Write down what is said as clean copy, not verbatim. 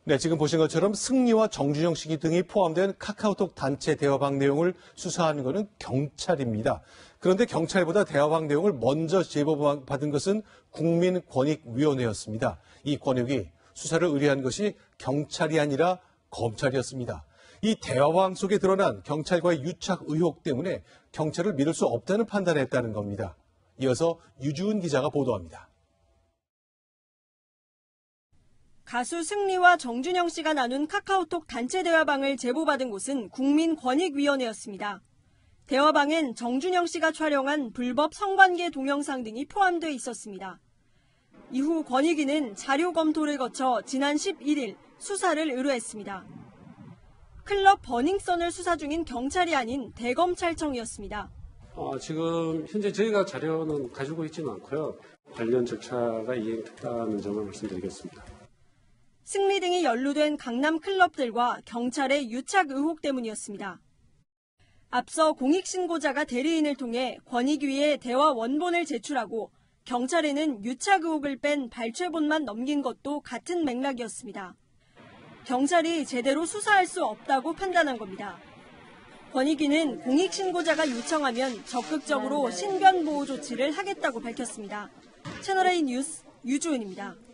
네, 지금 보신 것처럼 승리와 정준영 씨 등이 포함된 카카오톡 단체 대화방 내용을 수사하는 것은 경찰입니다. 그런데 경찰보다 대화방 내용을 먼저 제보받은 것은 국민권익위원회였습니다. 이 권익위 수사를 의뢰한 것이 경찰이 아니라 검찰이었습니다. 이 대화방 속에 드러난 경찰과의 유착 의혹 때문에 경찰을 믿을 수 없다는 판단을 했다는 겁니다. 이어서 유주은 기자가 보도합니다. 가수 승리와 정준영 씨가 나눈 카카오톡 단체 대화방을 제보받은 곳은 국민권익위원회였습니다. 대화방엔 정준영 씨가 촬영한 불법 성관계 동영상 등이 포함되어 있었습니다. 이후 권익위는 자료 검토를 거쳐 지난 11일 수사를 의뢰했습니다. 클럽 버닝썬을 수사 중인 경찰이 아닌 대검찰청이었습니다. 지금 현재 저희가 자료는 가지고 있지는 않고요. 관련 절차가 이행됐다는 점을 말씀드리겠습니다. 승리 등이 연루된 강남 클럽들과 경찰의 유착 의혹 때문이었습니다. 앞서 공익신고자가 대리인을 통해 권익위에 대화 원본을 제출하고 경찰에는 유착 의혹을 뺀 발췌본만 넘긴 것도 같은 맥락이었습니다. 경찰이 제대로 수사할 수 없다고 판단한 겁니다. 권익위는 공익신고자가 요청하면 적극적으로 신변보호 조치를 하겠다고 밝혔습니다. 채널A 뉴스 유주은입니다.